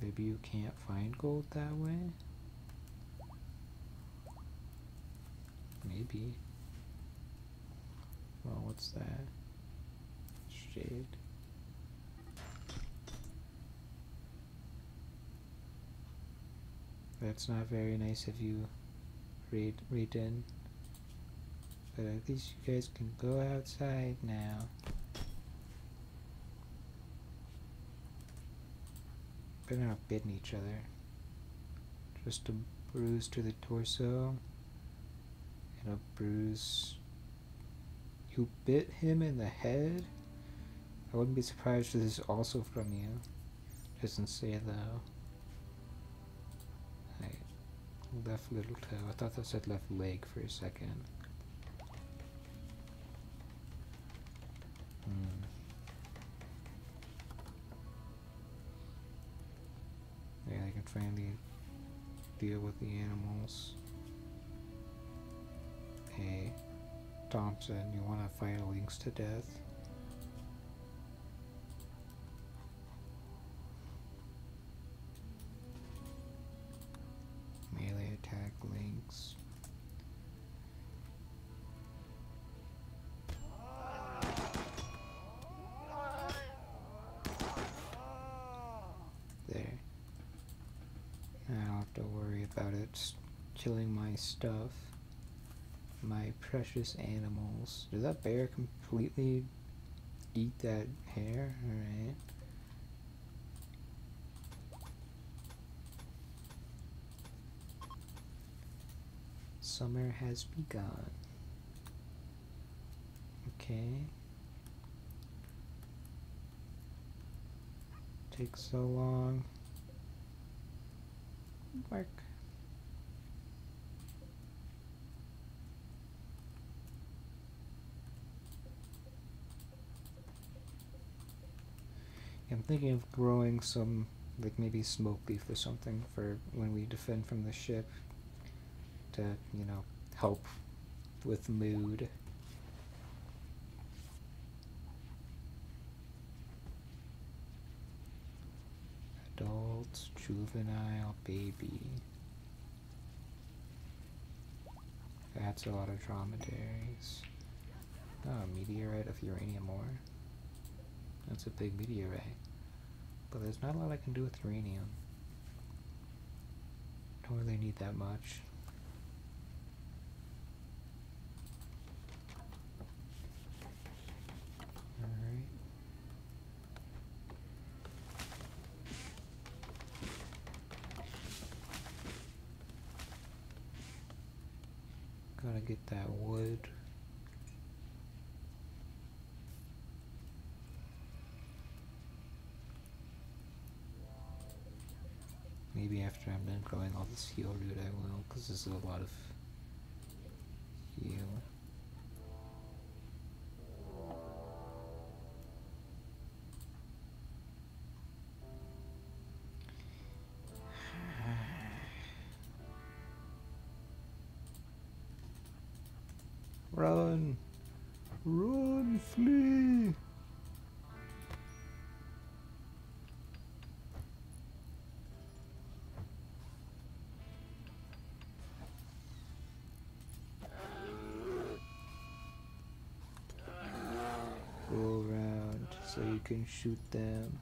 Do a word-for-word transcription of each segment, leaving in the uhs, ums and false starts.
Maybe you can't find gold that way? Maybe. Well, what's that? Shade. That's not very nice of you, Raid Raiden. But at least you guys can go outside now. Better not bitten each other. Just a bruise to the torso. And a bruise. You bit him in the head? I wouldn't be surprised if this is also from you. Doesn't say though. Right. Left little toe. I thought that said left leg for a second. Hmm. Yeah, I can finally deal with the animals. Hey, Thompson, you want to fight a lynx to death? Melee attack lynx. There. I don't have to worry about it killing my stuff. My precious animals. Did that bear completely eat that hair? Alright. Summer has begun. Okay. Takes so long. Mark. I'm thinking of growing some, like maybe smoke leaf or something for when we defend from the ship to, you know, help with mood. Adult, juvenile, baby. That's a lot of dromedaries. Oh, meteorite of uranium ore. That's a big meteorite. But there's not a lot I can do with uranium. Don't really need that much. Alright. Gotta get that wood. Maybe after I'm done growing all this heal root I will, because this is a lot of heal. Run! Run, flee! Go around so you can shoot them.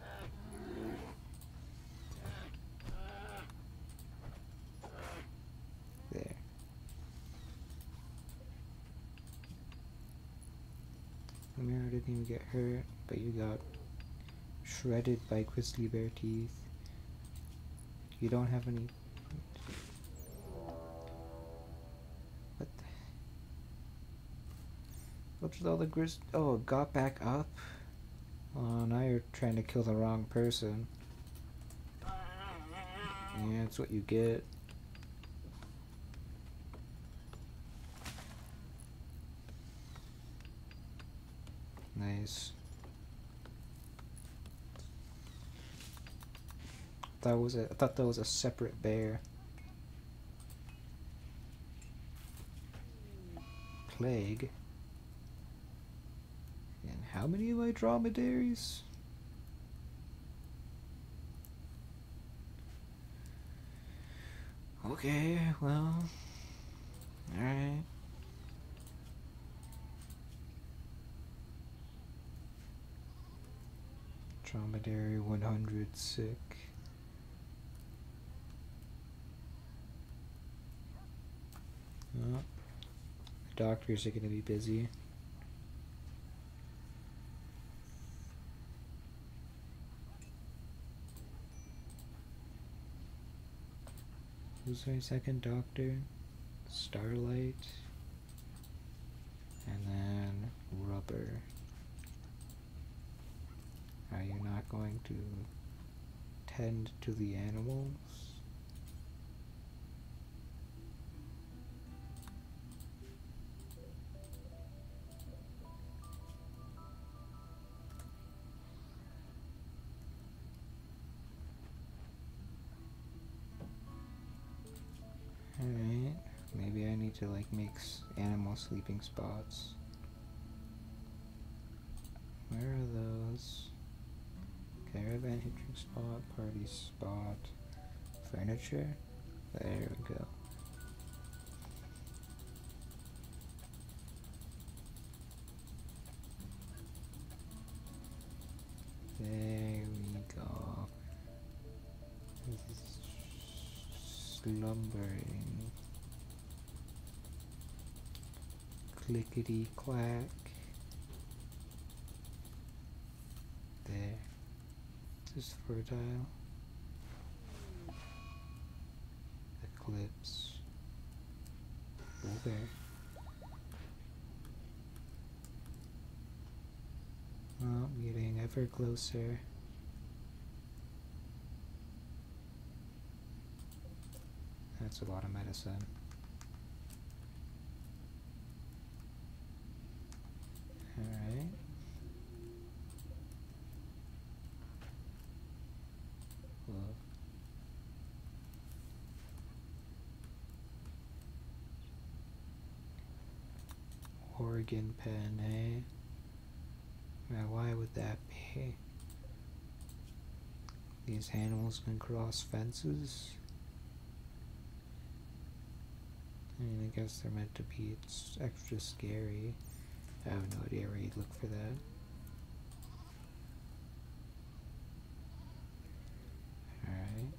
There. Amira didn't even get hurt, but you got shredded by grizzly bear teeth. You don't have any... What the... What's with all the grizz... Oh, it got back up? Oh, now you're trying to kill the wrong person. Yeah, that's what you get. Nice. That was a, I thought that was a separate bear. Plague. And how many of my dromedaries? Okay, well, alright. Dromedary one hundred sick. Oh, the doctors are going to be busy. Who's our second doctor? Starlight. And then Rubber. Are you not going to tend to the animals? Alright, maybe I need to like make animal sleeping spots. Where are those? Caravan hitching spot, party spot, furniture? There we go. There we go. Slumbering. Clickety clack. There. This is fertile. Eclipse. Over. Oh, getting ever closer. That's a lot of medicine. Alright. Whoa. Organ pen, eh? Now why would that be? These animals can cross fences? I mean, I guess they're meant to be, it's extra scary. I have no idea where you'd look for that. Alright.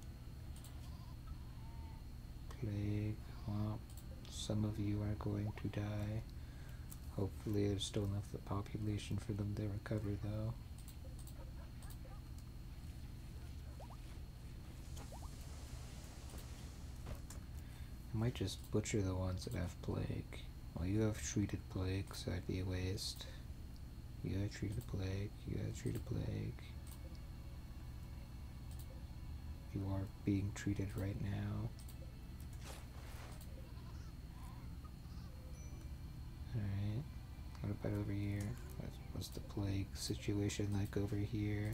Plague. Well, some of you are going to die. Hopefully there's still enough of the population for them to recover though. I might just butcher the ones that have plague. Well, you have treated plague, so that'd be a waste. You have treated plague, you have treated plague. You are being treated right now. Alright, what about over here? What's the plague situation like over here?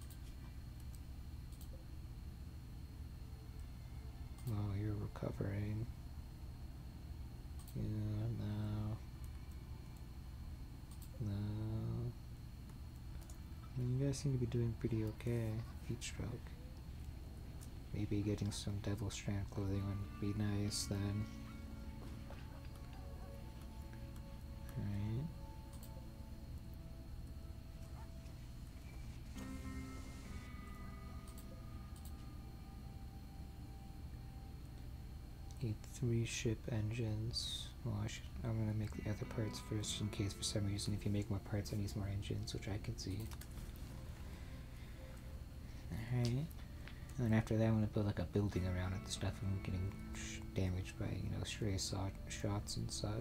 Oh, you're recovering. Yeah, no. No. You guys seem to be doing pretty okay. Heat stroke. Maybe getting some devil strand clothing would be nice then. Alright. Need three ship engines. Well, I should, I'm gonna make the other parts first in case for some reason if you make more parts I need more engines, which I can see. Alright. And then after that I'm gonna build like a building around it, the stuff I'm getting sh damaged by, you know, stray so shots and such.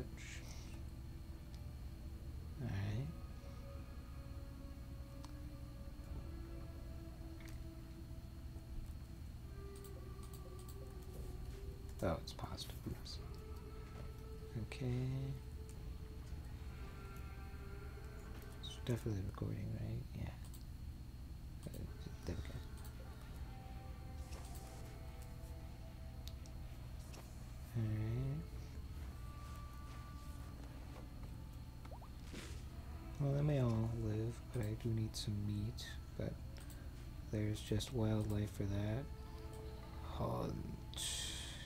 Alright. Oh, it's positive. Oops. Okay. It's definitely recording, right? Yeah. Uh, there we go. Alright. Well, they may all live, but I do need some meat. But there's just wildlife for that. Hunt.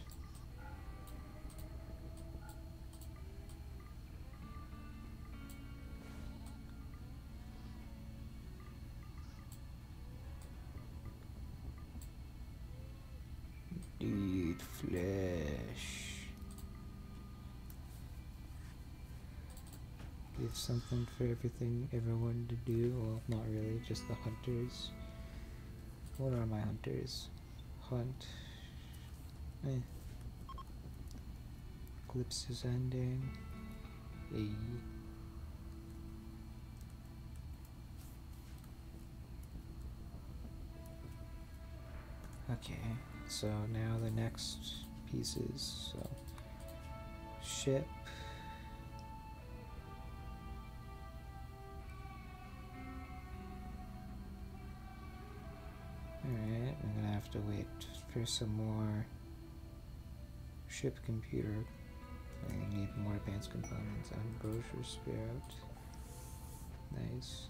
eat flesh. Give something for everything, everyone to do. Well, not really, just the hunters. What are my hunters? Hunt. Eh. Eclipse is ending. A. Okay, so now the next pieces. So ship. Alright, I'm gonna have to wait for some more ship computer. I need more advanced components. Ambrosia Spirit. Nice.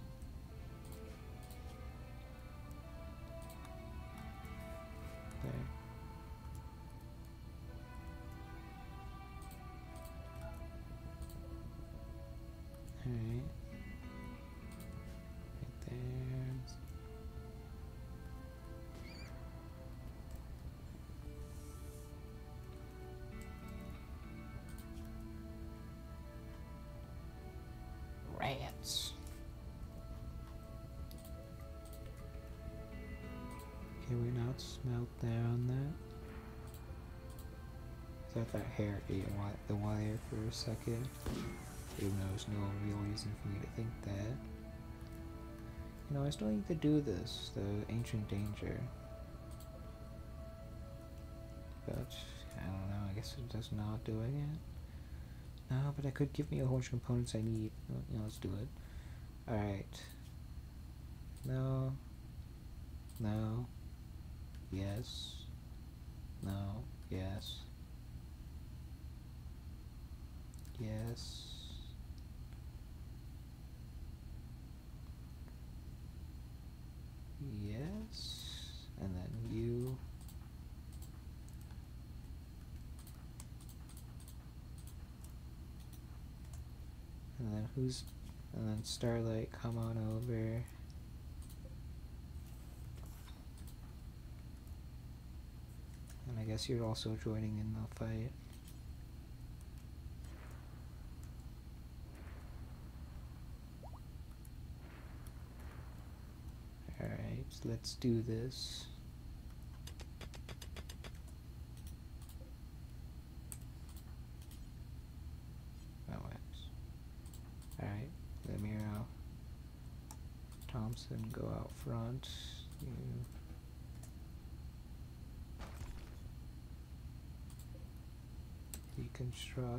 There. Alright. Right there. Rats. Can we not smelt there on that? I thought that hair ate the wire for a second. Even though there's no real reason for me to think that. You know, I still need to do this, the Ancient Danger. But, I don't know, I guess it does not doing it. No, but it could give me a whole bunch of components I need. You know, let's do it. Alright. No. No. Yes. No. Yes. Yes. Yes. And then you. And then who's, and then Starlight, come on over. And I guess you're also joining in the fight. Alright, let's do this. Oh, alright, Lemiro, Thompson, go out front. You deconstruct.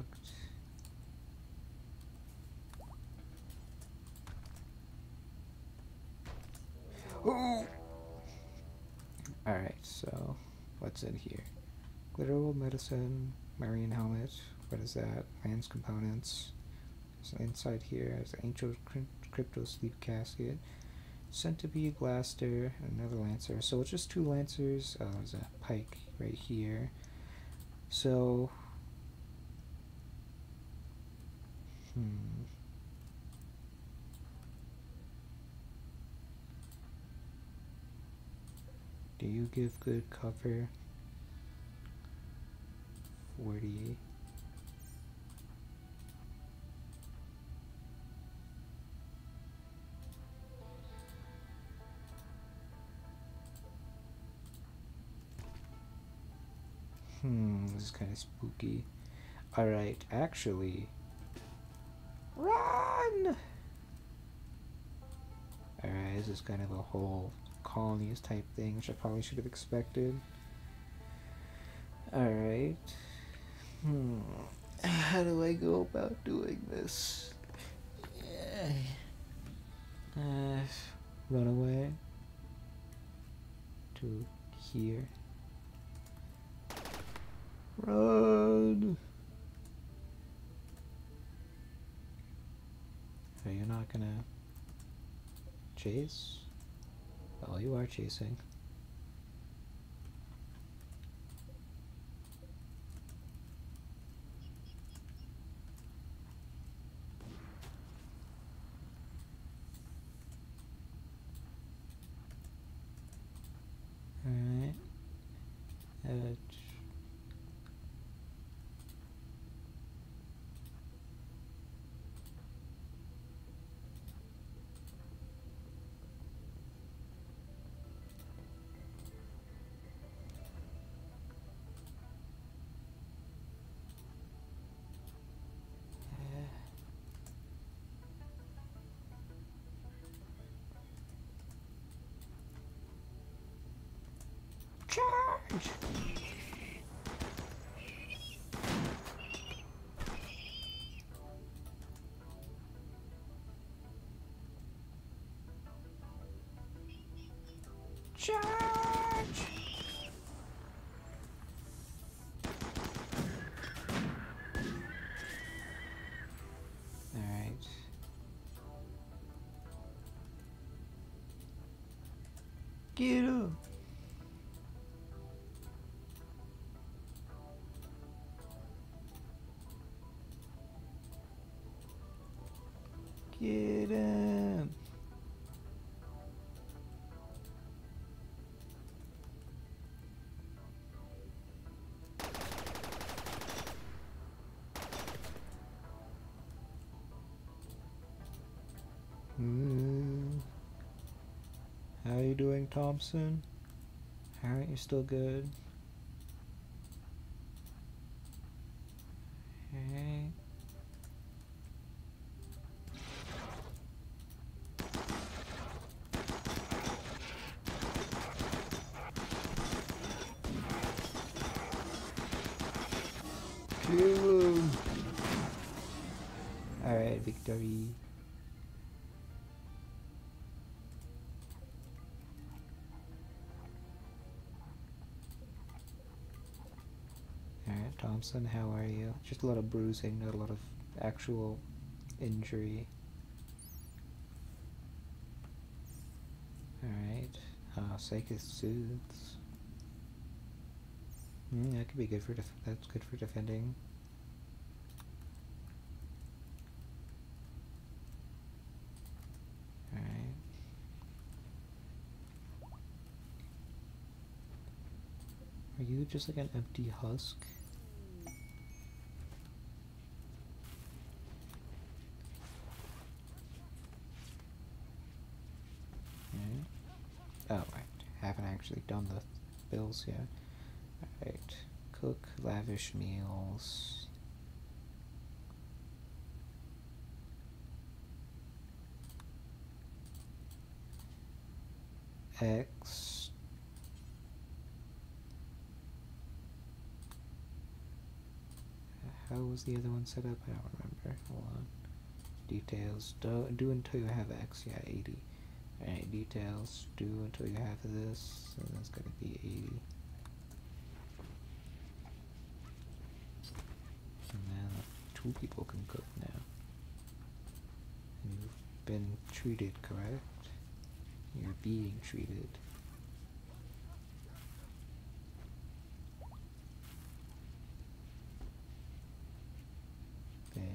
Ooh! Alright, so what's in here? Glitterable medicine, marine helmet. What is that? Lance components. So inside here is Angel Crypto Sleep Casket, Centipede Blaster, another Lancer. So it's just two Lancers. Uh, there's a pike right here. So, hmm. Do you give good cover? forty. Hmm, this is kind of spooky. Alright, actually. Run! Alright, this is kind of a whole colonies type thing, which I probably should have expected. Alright. Hmm. How do I go about doing this? Uh, run away to here. Run! Are you not gonna chase? Oh, you are chasing. Alright. Uh, Charge! Charge! Alright. Get him! Get him! Mm. How are you doing, Thompson? Aren't you still good? Okay. Kill him! Alright, victory. Alright, Thompson, how are you? Just a lot of bruising, not a lot of actual injury. Alright, uh, Psychic Soothes. Mm, that could be good for def that's good for defending. Alright. Are you just like an empty husk? Alright. Oh, I haven't actually done the bills yet. Alright. Cook lavish meals. X. How was the other one set up? I don't remember. Hold on. Details. Do, do until you have X. Yeah, eighty. Alright, details. Do until you have this. So that's gonna be eighty. And now two people can cook now. And you've been treated, correct? You're being treated. There.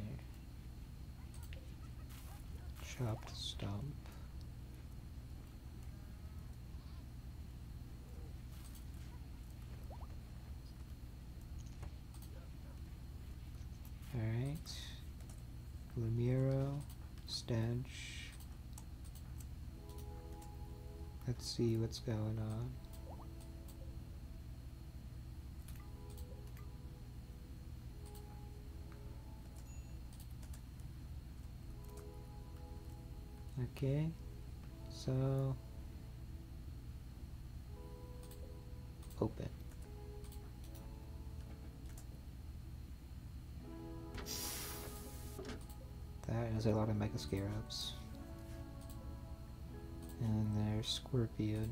Chopped stump. Alright. Lumiro. Stench. Let's see what's going on. Okay, so open. That is a lot of Mega Scarabs. And there's Scorpion.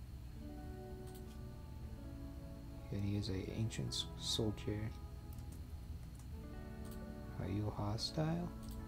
And he is a ancient soldier. Are you hostile?